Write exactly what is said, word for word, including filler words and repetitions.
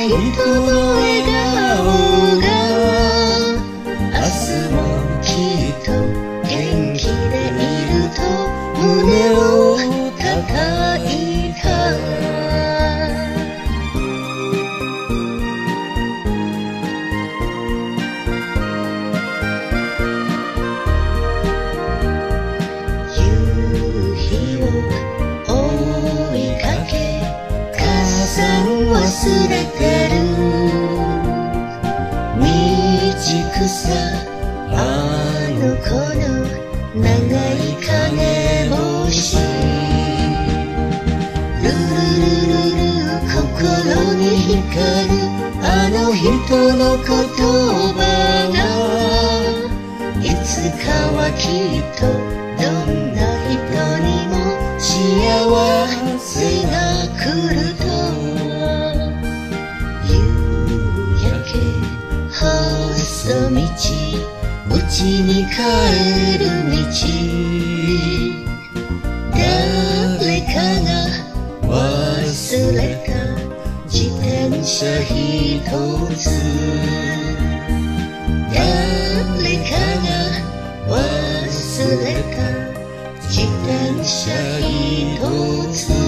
人の笑顔が明日もきっと元気でいると胸を叩いた。夕日を追いかけ母さん忘れてる。道草あの子の長い影星。ルルルルル心に光るあの人の言葉がいつかはきっとどんな人にも幸せが来ると。夕焼け細道家に帰る道。誰かが忘れた自転車ひとつ。誰かが忘れた自転車ひとつ。